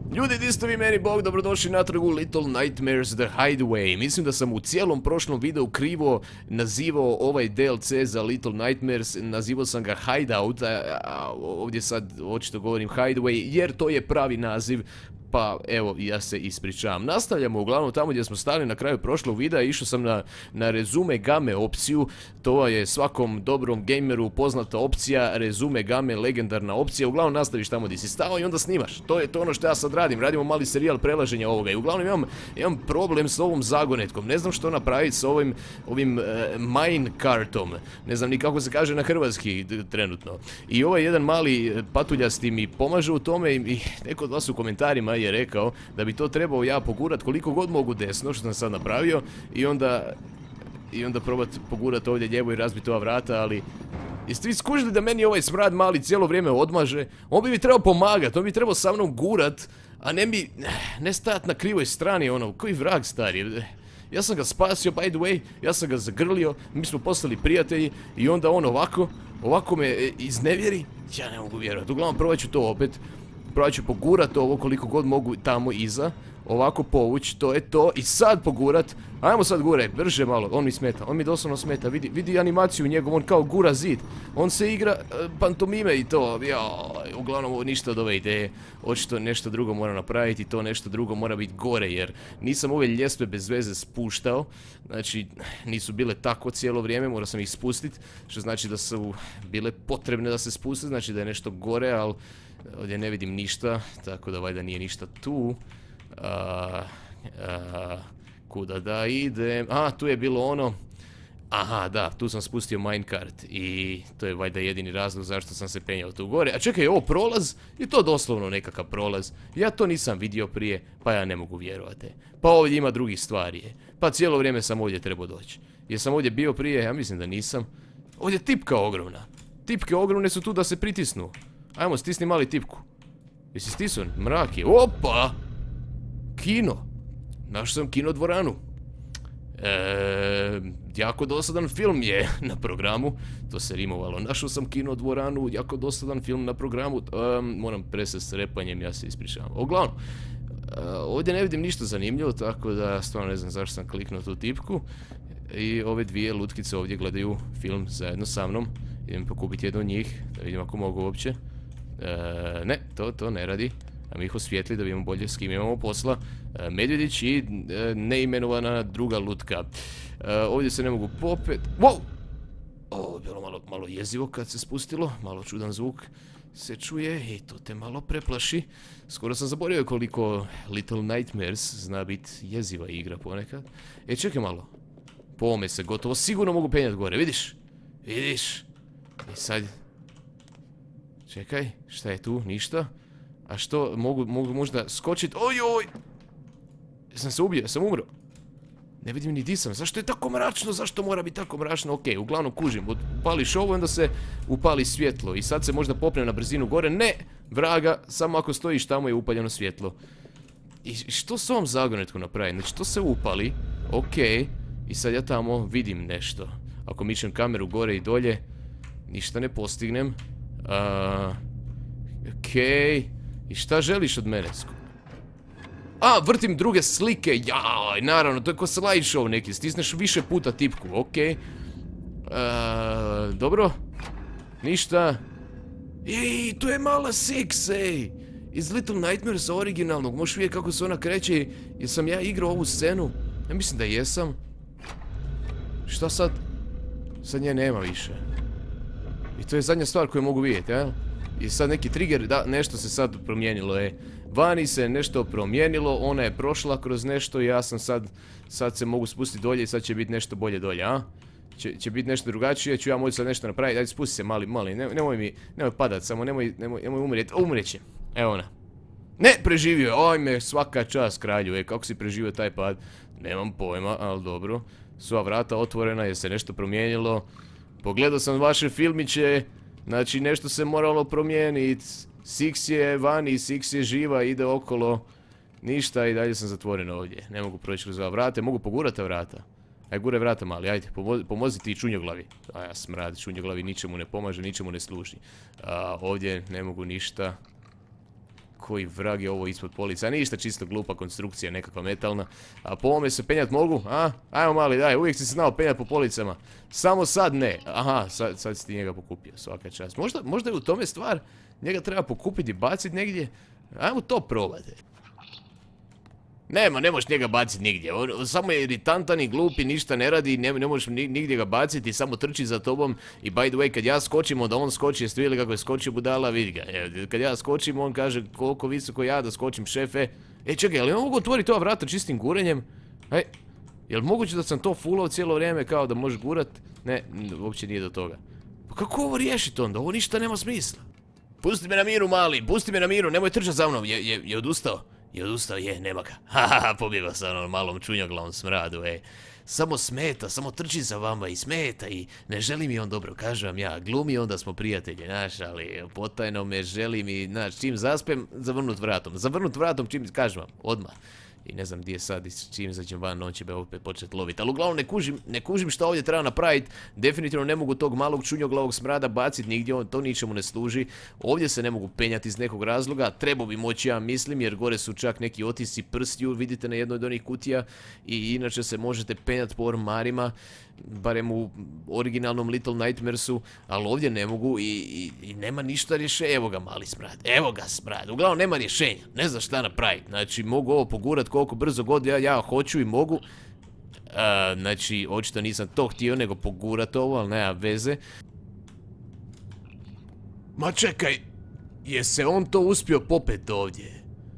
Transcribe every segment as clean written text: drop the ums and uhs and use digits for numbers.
Ljudi, di ste vi meni bog, dobrodošli natrag u Little Nightmares The Hideaway. Mislim da sam u cijelom prošlom videu krivo nazivao ovaj DLC za Little Nightmares, nazivao sam ga Hideout, a ovdje sad očito govorim Hideaway jer to je pravi naziv. Pa evo, ja se ispričavam. Nastavljamo uglavnom tamo gdje smo stali na kraju prošlog videa. Išao sam na rezume game opciju. To je svakom dobrom gameru poznata opcija. Rezume game, legendarna opcija. Uglavnom nastaviš tamo gdje si stao i onda snimaš. To je to ono što ja sad radim. Radimo mali serijal prelaženja ovoga. I uglavnom imam problem s ovom zagonetkom. Ne znam što napraviti s ovim minecartom. Ne znam ni kako se kaže na hrvatski trenutno. I ovaj jedan mali patuljasti mi pomaže u tome i neko od vas u komentarima je rekao da bi to trebao ja pogurat koliko god mogu desno, što sam sad napravio, i onda probat pogurat ovdje lijevo i razbiti ova vrata, ali jeste vi skužili da meni ovaj smrad mali cijelo vrijeme odmaže? On bi mi trebao pomagat, on bi trebao sa mnom gurat, a ne stajat na krivoj strani, ono, koji vrag stari. Ja sam ga spasio, by the way, ja sam ga zagrlio, mi smo postali prijatelji i onda on ovako me iznevjeri. Ja ne mogu vjerovati, uglavnom probat ću to opet. Probat ću pogurat ovo koliko god mogu tamo iza. Ovako povući, to je to. I sad pogurat. Ajmo sad guraj, brže malo. On mi smeta, on mi doslovno smeta. Vidi animaciju njegov, on kao gura zid. On se igra pantomime i to. Uglavnom ovo ništa od ove ideje. Očito nešto drugo moram napraviti i to nešto drugo mora biti gore. Jer nisam ove ljestve bez veze spuštao. Znači, nisu bile tako cijelo vrijeme, morao sam ih spustiti. Što znači da su bile potrebne da se spuste. Znači da je nešto gore, ali ovdje ne vidim ništa, tako da valjda nije ništa tu. Kuda da idem? Tu je bilo ono. Aha, da, tu sam spustio minecart i to je valjda jedini razlog zašto sam se penjao tu gore. A čekaj, ovo prolaz? Je to doslovno nekakav prolaz? Ja to nisam vidio prije, pa ja ne mogu vjerovati. Pa ovdje ima drugih stvari. Pa cijelo vrijeme sam ovdje trebao doći. Jesam ovdje bio prije? Ja mislim da nisam. Ovdje je tipka ogromna. Tipke ogromne su tu da se pritisnu. Ajmo, stisni mali tipku. Jesi stisao? Mrak je. Opa! Kino. Našao sam kino dvoranu. Jako dosadan film je na programu. To se rimovalo. Našao sam kino dvoranu. Jako dosadan film na programu. Moram presest s repanjem, ja se ispričavam. Uglavnom, ovdje ne vidim ništa zanimljivo, tako da stvarno ne znam zašto sam kliknuo tu tipku. I ove dvije lutkice ovdje gledaju film zajedno sa mnom. Idem pokupiti jednu od njih, da vidim ako mogu uopće. Ne, to ne radi. A mi ih osvijetli da vidimo bolje s kim imamo posla. Medvjedić i neimenovana druga lutka. Ovdje se ne mogu popet. Wow! Ovo je bilo malo jezivo kad se spustilo. Malo čudan zvuk se čuje i to te malo preplaši. Skoro sam zaboravio koliko Little Nightmares zna biti jeziva igra ponekad. Čekaj malo. Po ovome se gotovo sigurno mogu penjati gore, vidiš? Vidiš? I sad... Čekaj, šta je tu? Ništa. A što, mogu možda skočit? Ojoj! Sam se ubio, sam umro. Ne vidim ni di sam, zašto je tako mračno? Zašto mora biti tako mračno? Okej, uglavnom kužim, upališ ovo, onda se upali svjetlo. I sad se možda popne na brzinu gore. Ne! Vraga, samo ako stojiš tamo je upaljeno svjetlo. I što s ovom zagonetkom napravim? Znači, to se upali, okej. I sad ja tamo vidim nešto. Ako mičem kameru gore i dolje, ništa ne postignem. Okej. I šta želiš od mene? Vrtim druge slike. Jaj, naravno, to je ko slideshow neki. Stisneš više puta tipku, okej. Dobro. Ništa. Ej, tu je mala Six, ej. Iz Little Nightmares originalnog. Možeš vidjeti kako se ona kreće. Jesam ja igrao ovu scenu? Ja mislim da jesam. Šta sad? Sad nje nema više. I to je zadnja stvar koju mogu vidjeti, jel? I sad neki trigger, da, nešto se sad promijenilo, Vani se nešto promijenilo, ona je prošla kroz nešto i ja sam sad se mogu spustiti dolje i sad će biti nešto bolje dolje, a? Će biti nešto drugačije, ću ja moći sad nešto napraviti, ajde spusti se mali, nemoj padat, samo nemoj umrijeti, umrijeće. Evo ona. Ne, preživio je, ajme, svaka čast kralju, kako si preživio taj pad? Nemam pojma, ali dobro. Sva vrata otvorena, je se nešto promijenilo. Pogledao sam vaše filmiće, znači nešto se moralo promijeniti. Six je vani, Six je živa, ide okolo. Ništa i dalje sam zatvoren ovdje. Ne mogu proći kroz ova vrata, mogu pogurati vrata. Aj, gure vrata mali, ajde, pomozi ti čunjoglavi. Ja smrad, čunjoglavi ničemu ne pomaže, ničemu ne služi. Ovdje ne mogu ništa. Koji vrag je ovo ispod polica? Ništa, čisto glupa konstrukcija, nekakva metalna. A po ovome se penjat mogu? A? Ajmo mali, daj, uvijek si se znao penjat po policama. Samo sad ne. Aha, sad si ti njega pokupio, svaka čast. Možda je u tome stvar, njega treba pokupiti i baciti negdje. Ajmo to probati. Ne možeš njega baciti nigdje, samo je iritantan i glupi, ništa ne radi, ne možeš nigdje ga baciti, samo trči za tobom. I by the way, kad ja skočim, onda on skoči, jeste vidjeli kako je skočio budala, vidi ga. Kad ja skočim, on kaže koliko visoko ja da skočim, šefe. Čekaj, ali mogu otvoriti ova vrata čistim gurenjem? Jel moguće da sam to fullao cijelo vrijeme kao da možeš gurat? Ne, uopće nije do toga. Pa kako ovo riješiti onda? Ovo ništa nema smisla. Pusti me na miru, mali, pusti me na miru, nemoj trčati za mnom, je odustao? Je odustao, nema ga. Haha, pobjegao sa onom malom čunjoglavom smradu, Samo smeta, samo trči za vama i smeta i ne želi mi on dobro, kažem vam ja, glumi onda smo prijatelji, znaš, ali potajno me želi mi, znaš, čim zaspem, zavrnut vratom, čim, kažem vam, odmah. I ne znam gdje je sad i čim izađem van, on će me opet početi loviti. Ali uglavnom ne kužim šta ovdje treba napraviti. Definitivno ne mogu tog malog čunjoglavog smrada baciti nigdje, on to ničemu ne služi. Ovdje se ne mogu penjati iz nekog razloga. Trebao bi moći, ja mislim, jer gore su čak neki otisci prstiju, vidite na jednoj od onih kutija. I inače se možete penjati po ormarima, barem u originalnom Little Nightmaresu, ali ovdje ne mogu i nema ništa rješenja. Evo ga mali smrad, evo ga smrad. Uglavnom nema rješenja, ne znam šta napraviti. Znači mogu ovo pogurat koliko brzo god ja hoću i mogu. Znači očito nisam to htio nego pogurat ovo, ali nema veze. Ma čekaj, je se on to uspio popet ovdje?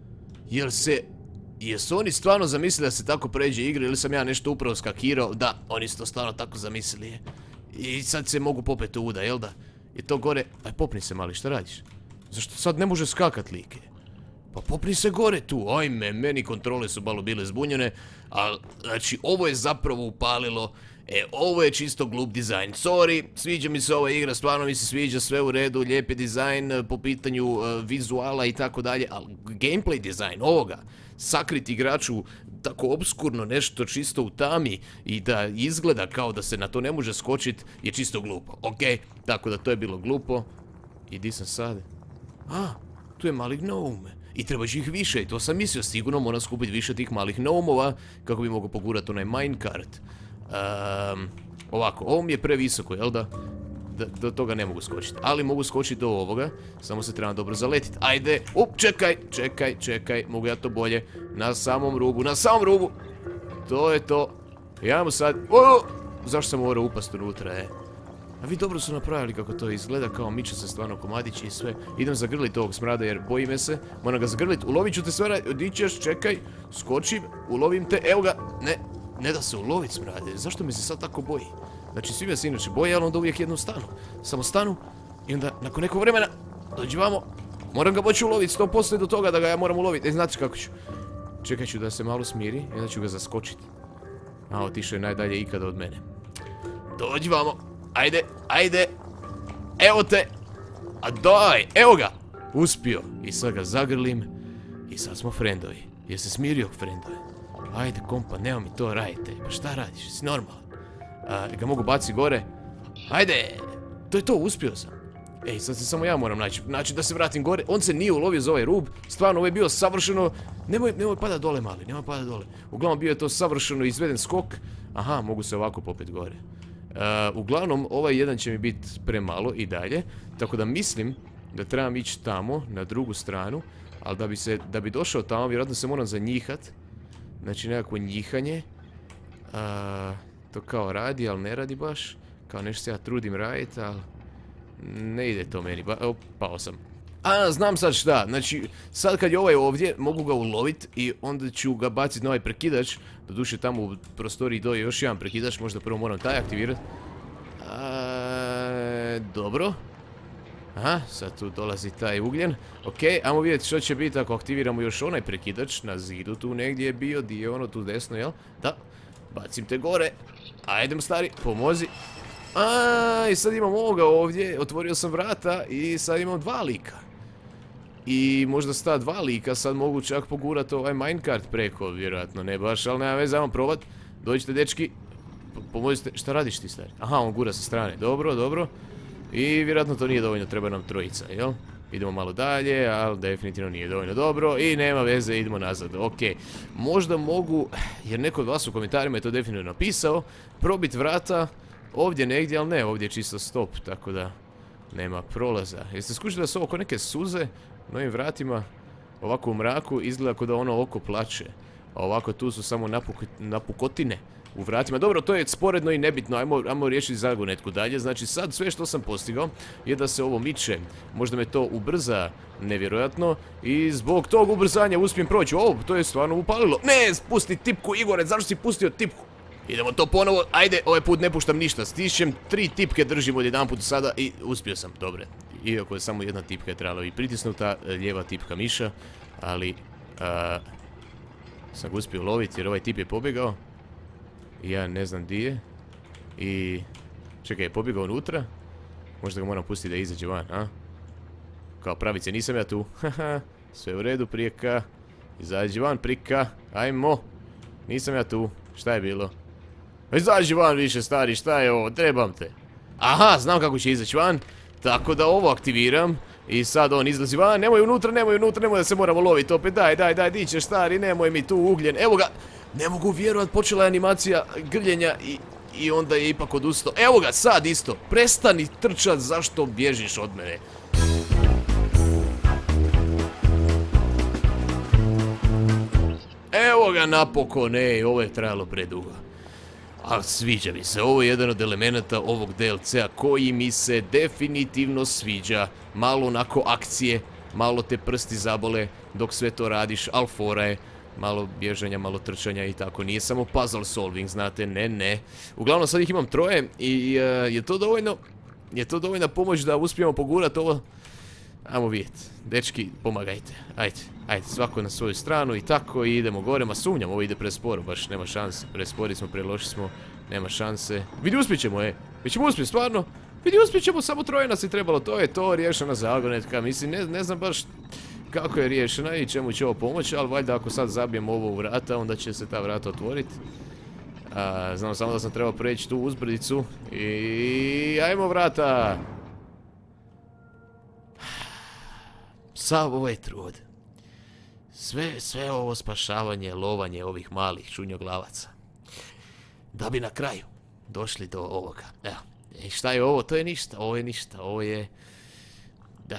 Jesu oni stvarno zamislili da se tako pređe igre ili sam ja nešto upravo skakirao? Da, oni su to stvarno tako zamislili. I sad se mogu popet uvuda, jel da? Je to gore? Aj popni se mali, šta radiš? Zašto sad ne može skakat like? Pa popni se gore tu, ajme, meni kontrole su malo bile zbunjene. Ali, znači, ovo je zapravo upalilo. Ovo je čisto glup dizajn. Sorry, sviđa mi se ova igra, stvarno mi se sviđa, sve u redu, lijep je dizajn po pitanju vizuala i tako dalje, ali gameplay dizajn ovoga, sakriti igraču tako obskurno nešto čisto u tami i da izgleda kao da se na to ne može skočiti je čisto glupo, ok? Tako da to je bilo glupo. I di sam sad? Tu je mali gnome. I trebaš ih više, i to sam mislio, sigurno moram skupiti više tih malih gnomova kako bi mogao pogurati onaj minecart. Ovako, ovo mi je previsoko, jel da? Do toga ne mogu skočiti, ali mogu skočiti do ovoga, samo se trebam dobro zaletiti. Ajde, čekaj, mogu ja to bolje. Na samom rubu, to je to. Ajmo sad, zašto sam morao upast unutra, A vi dobro su napravili kako to izgleda, kao miče se stvarno komadići i sve. Idem zagrliti ovog smrada jer boji me se. Moram ga zagrliti, ulovit ću te sve, odićeš, čekaj, skočim, ulovim te, evo ga, ne da se ulovit smrade, zašto mi se sad tako boji? Znači svi me se inače boje, ali onda uvijek jednom stanu. Samo stanu i onda nakon nekog vremena dođi vamo. Moram ga moći uloviti, 100% do toga da ga ja moram uloviti. Znate kako ću? Čekat ću da se malo smiri i onda ću ga zaskočiti. Otišao je najdalje ikada od mene. Dođi vamo, ajde. Evo te. A daj, evo ga. Uspio. I sad ga zagrlim i sad smo frendovi. Je se smirio frendovi? Ajde kompa, nema mi to radite. Pa šta radiš, si normalan? Ga mogu baciti gore? Ajde! To je to, uspio sam. Sad se samo ja moram naći. Znači da se vratim gore. On se nije ulovio za ovaj rub. Stvarno, ovo je bio savršeno. Nemoj pada dole mali, nemoj pada dole. Uglavnom bio je to savršeno izveden skok. Aha, mogu se ovako popet gore. Uglavnom, ovaj jedan će mi biti premalo i dalje. Tako da mislim da trebam ići tamo, na drugu stranu. Ali da bi došao tamo, vjerojatno se moram zanjihat. Znači nekako njihanje. To kao radi, ali ne radi baš. Kao nešto se ja trudim raditi, ali ne ide to meni. Pao sam. Znam sad šta. Znači, sad kad je ovaj ovdje, mogu ga uloviti i onda ću ga baciti na ovaj prekidač. Doduše tamo u prostoriji doje još jedan prekidač, možda prvo moram taj aktivirati. Dobro. Sad tu dolazi taj ugljen. Ok, ajmo vidjeti što će biti ako aktiviramo još onaj prekidač. Na zidu tu negdje je bio, di je ono tu desno, jel? Da, bacim te gore. Ajdem stari, pomozi. I sad imam ovoga ovdje, otvorio sam vrata i sad imam dva lika. I možda s ta dva lika sad mogu čak pogurati ovaj minecart preko, vjerojatno ne baš, ali nema veze, ajmo probat. Dođite dečki, pomozite, šta radiš ti stari? Aha, on gura sa strane, dobro. I vjerojatno to nije dovoljno, treba nam trojica, jel? Idemo malo dalje, ali definitivno nije dovoljno dobro i nema veze, idemo nazad. Ok, možda mogu, jer neko od vas u komentarima je to definitivno napisao, probit vrata ovdje negdje, ali ne, ovdje je čisto stop, tako da nema prolaza. Jeste skušali da su ovo ko neke suze na ovim vratima, ovako u mraku, izgleda kao da ono oko plače. A ovako tu su samo napukotine u vratima. Dobro, to je sporedno i nebitno, ajmo riješiti zagonetku dalje. Znači sad sve što sam postigao je da se ovo miče. Možda me to ubrza nevjerojatno i zbog tog ubrzanja uspijem proći. O, to je stvarno upalilo. Ne, spusti tipku, Igore, zašto si pustio tipku? Idemo to ponovo, ajde, ovaj put ne puštam ništa. Stišćem 3 tipke, držim od jedan put sada i uspio sam, dobre. Iako je samo jedna tipka je trebala i pritisnuta, lijeva tipka miša, ali sam ga uspio loviti jer ovaj tip je pobjegao. I ja ne znam di je. I čekaj, je pobjegao unutra? Možda ga moram pustiti da izađe van, a? Kao pravice, nisam ja tu. Haha, sve u redu, prijeka. Izađi van, prika. Ajmo. Nisam ja tu. Šta je bilo? Izađi van više, stari, šta je ovo? Trebam te. Aha, znam kako će izaći van. Tako da ovo aktiviram. I sad on izlazi van. Nemoj unutra, nemoj da se moramo loviti opet. Daj, di ćeš, stari, nemoj mi tu ugljen. Evo ga. Ne mogu vjerovat, počela je animacija grljenja i onda je ipak odustao. Evo ga, sad isto. Prestani trčat, zašto bježiš od mene? Evo ga napokon, ovo je trajalo predugo. Ali sviđa mi se, ovo je jedan od elemenata ovog DLC-a koji mi se definitivno sviđa. Malo onako akcije, malo te prsti zabole dok sve to radiš, ali fora je. Malo bježanja, malo trčanja i tako. Nije samo puzzle solving, znate, ne. Uglavnom sad ih imam 3 i je to dovoljno? Je to dovoljna pomoć da uspijemo pogurati ovo? Ajmo vidjeti. Dečki, pomagajte. Ajde, svako na svoju stranu i tako i idemo gore. Ma sumnjam, ovo ide presporo, baš nema šanse. Prespori smo, preloši smo, nema šanse. Vidi, uspjećemo, Mi ćemo uspjeti, stvarno. Vidi, uspjećemo, samo 3 nas je trebalo. To je to, riješena zagonetka. Mislim, ne znam baš kako je riješena i čemu će ovo pomoći, ali valjda ako sad zabijem ovo u vrata, onda će se ta vrata otvoriti. Znam samo da sam trebao preći tu uzbrdicu i ajmo vrata! Sav ovaj trud. Sve ovo spašavanje, lovanje ovih malih čunjoglavaca. Da bi na kraju došli do ovoga. Evo, šta je ovo? To je ništa, ovo je... Da.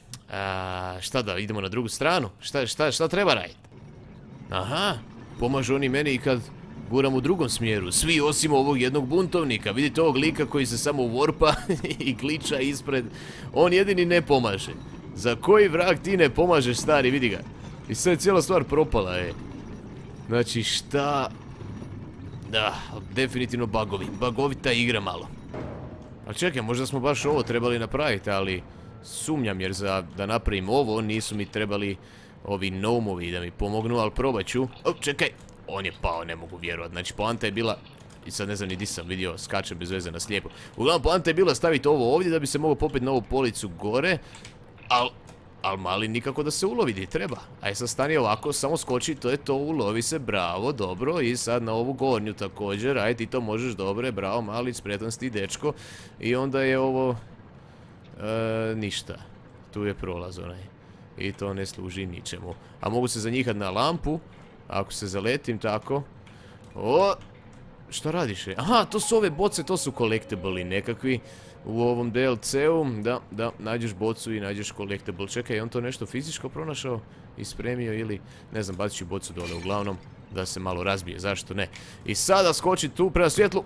Šta da, idemo na drugu stranu? Šta treba raditi? Aha, pomažu oni meni i kad guram u drugom smjeru. Svi osim ovog jednog buntovnika. Vidite ovog lika koji se samo uvorpa i kliča ispred. On jedini ne pomaže. Za koji vrag ti ne pomažeš, stari, vidi ga. I sad je cijela stvar propala, Znači, šta... Da, definitivno bugovi. Bugovita igra malo. Ali čekaj, možda smo baš ovo trebali napraviti, ali... Sumnjam jer da napravim ovo nisu mi trebali ovi gnomovi da mi pomognu, ali probat ću. Čekaj, on je pao, ne mogu vjerovat. Znači poanta je bila, i sad ne znam ni di sam vidio, skačem bez veze na slijepo. Uglavnom poanta je bila staviti ovo ovdje da bi se mogao popeti na ovu policu gore. Ali mali nikako da se ulovi gdje treba. Aj sad stani ovako, samo skoči, to je to, ulovi se, bravo, dobro. I sad na ovu gornju također, aj ti to možeš, dobre, bravo mali, spretan si ti dečko. I onda je ovo... ništa. Tu je prolaz onaj. I to ne služi ničemu. A mogu se zanjihat na lampu. Ako se zaletim tako. O! Šta radiš? Aha, to su ove boce, to su collectible nekakvi. U ovom DLC-u. Da, nađeš bocu i nađeš collectible. Čekaj, je on to nešto fizičko pronašao? I spremio ili... Ne znam, bacit ću bocu dole. Uglavnom, da se malo razbije. Zašto ne? I sada skoči tu prema svjetlu.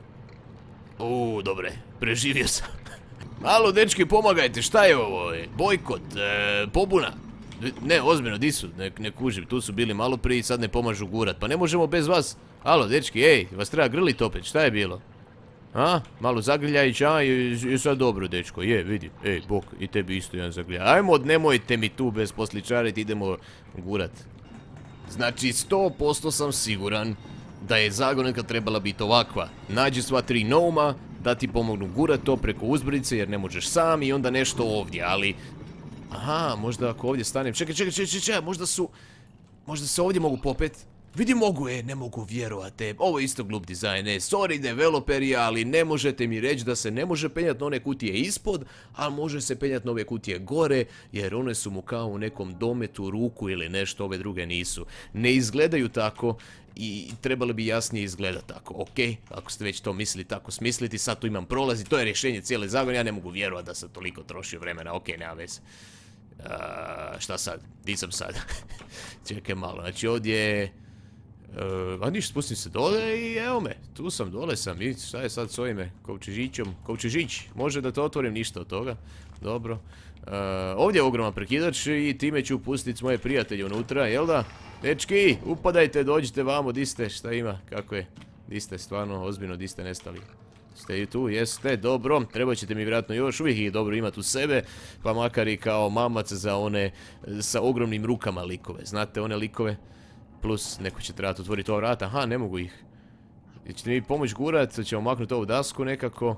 Dobre. Preživio sam. Alo, dečki, pomagajte, šta je ovo? Bojkot, pobuna. Ne, ozbiljno, di su? Ne kužim, tu su bili malo prije i sad ne pomažu gurat. Pa ne možemo bez vas. Alo, dečki, vas treba grlit opet, šta je bilo? Malo zagrljajić, i sad dobro, dečko, vidi. Bok, i tebi isto jedan zagrljaj. Ajmo, nemojte mi tu bez posličariti, idemo gurat. Znači, 100% sam siguran da je zagonetka trebala biti ovakva. Nađi sva 3 gnoma, da ti pomognu gurat to preko uzbrdice jer ne možeš sam i onda nešto ovdje, ali... Aha, možda ako ovdje stanem... Čekaj, možda se ovdje mogu popet. Vidi mogu, ne mogu vjerovati. Ovo je isto glup dizajn, sorry developeri, ali ne možete mi reći da se ne može penjati na one kutije ispod, ali može se penjati na ove kutije gore, jer one su mu kao u nekom dometu, ruku ili nešto, ove druge nisu. Ne izgledaju tako i trebali bi jasnije izgledati tako, ok? Ako ste već to mislili tako smisliti, sad tu imam prolaz i to je rješenje cijele zagone, ja ne mogu vjerovati da sam toliko trošio vremena, ok, nema veze. Šta sad? Di sam sad? Čekaj malo, znači ovdje... a ništa, spustim se dole i evo me, tu sam, dole sam, i šta je sad s ovime, kovčežićom, kovčežić, može da to otvorim, ništa od toga, dobro. Ovdje je ogroman prekidač i time ću pustiti moje prijatelje unutra, jel da? Dečki, upadajte, dođite vamo, di ste, šta ima, kako je, di ste, stvarno, ozbiljno, di ste nestali. Ste i tu, jeste, dobro, trebat ćete mi vjerojatno još, uvijek ih dobro imati u sebe, pa makar i kao mamac za one sa ogromnim rukama likove, znate one likove? Plus, neko će trebati otvoriti ova vrata. Aha, ne mogu ih. Ćete mi pomoći gurat, ćemo maknuti ovu dasku nekako.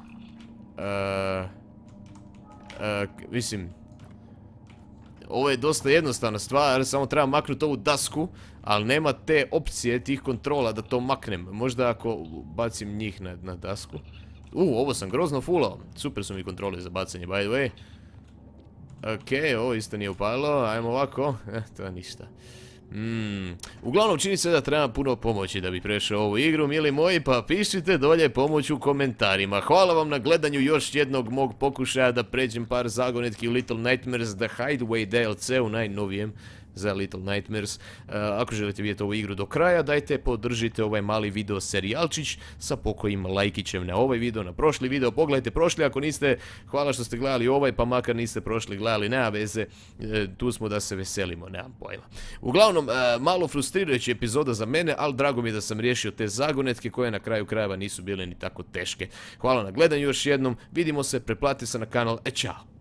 Mislim, ovo je dosta jednostavna stvar, samo treba maknuti ovu dasku, ali nema te opcije, tih kontrola da to maknem. Možda ako bacim njih na dasku. Ovo sam grozno fulao. Super su mi kontrole za bacanje, by the way. Ok, ovo isto nije upalilo, ajmo ovako. To je ništa. Uglavnom čini se da treba puno pomoći da bi prešao ovu igru, mili moji, pa pišite dolje pomoć u komentarima. Hvala vam na gledanju još jednog mog pokušaja da pređem par zagonetki u Little Nightmares The Hideaway DLC-u, najnovijem za Little Nightmares. Ako želite vidjeti ovu igru do kraja, dajte podržite ovaj mali video serijalčić sa pokojim lajkićem na ovaj video, na prošli video. Pogledajte prošli, ako niste, hvala što ste gledali ovaj, pa makar niste prošli gledali, nema veze, tu smo da se veselimo, nemam pojma. Uglavnom, malo frustrirajuća epizoda za mene, ali drago mi je da sam riješio te zagonetke koje na kraju krajeva nisu bile ni tako teške. Hvala na gledanju još jednom, vidimo se, pretplatite se na kanal, čao!